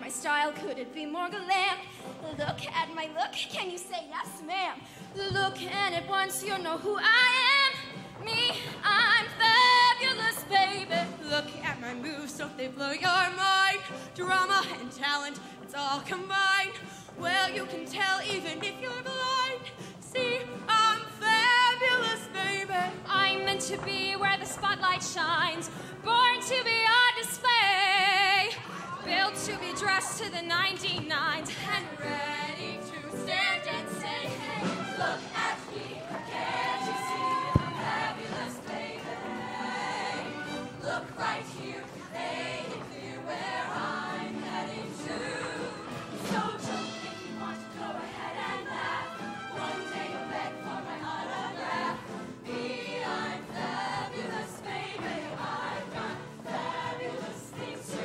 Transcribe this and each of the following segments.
style, could it be more glam? Look at my look, can you say yes, ma'am? Look and at once you'll know who I am. Me, I'm fabulous, baby. Look at my moves, don't they blow your mind? Drama and talent, it's all combined. Well, you can tell even if you're blind. See, I'm fabulous, baby. I'm meant to be where the spotlight shines, born to be on display, built to be dressed to the 99s, and ready to stand and say, hey, look at me, can't you see I'm fabulous, baby? Look right here, make it clear where I'm heading to. So jump if you want to, go ahead and laugh. One day you'll beg for my autograph. Me, I'm fabulous, baby. I've got fabulous things to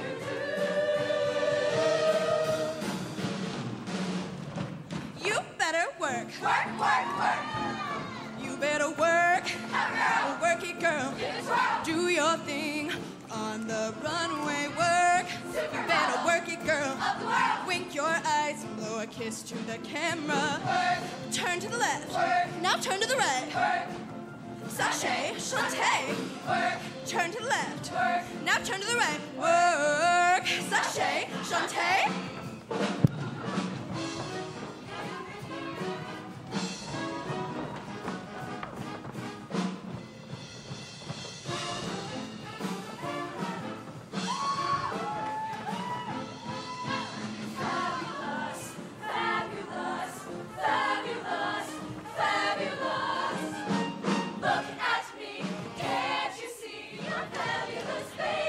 do. You better work. Work, work, work. You better work. Work it, girl. Do your thing on the runway. Work. You better work it, girl. Wink your eyes and blow a kiss to the camera. Work. Turn to the left. Work. Now turn to the right. Work. Sachet, chante. Work. Turn to the left. Work. Now turn to the right. Work. Sachet, chante. Look at me, can't you see I'm fabulous, baby?